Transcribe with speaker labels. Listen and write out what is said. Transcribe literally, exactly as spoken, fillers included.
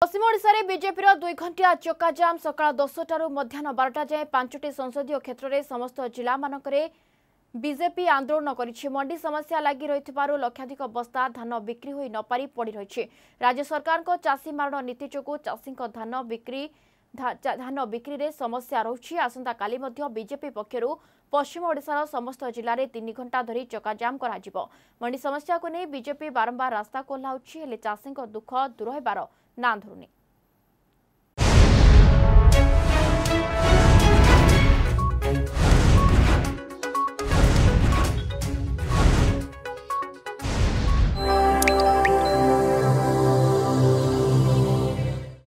Speaker 1: पश्चिम ओडिशा रे बीजेपी दुई घंटिया चक्का जाम सकाळ दसटारू मध्याह्न बारटा जाए पांचटी संसदीय क्षेत्र में समस्त जिला मानकरे बीजेपी आंदोलन करिछि। मंडी समस्या लगी रही लक्षाधिक बस्ता धान बिक्री होई न पारी पड़ी रही। राज्य सरकार को चाषी मारण नीति जोगु चाषी धान बिक्री धान बिक्री रे समस्या रही। आसंता काली मध्य बीजेपी पक्षरु पश्चिम ओडिशार समस्त जिले में तीन घंटा धरी चक्का जाम करा। मंडी समस्या को नहीं बीजेपी बारंबार रास्ता कोल्हाउछि, हेले चाषी दुख दूर होबार ना धरुनी।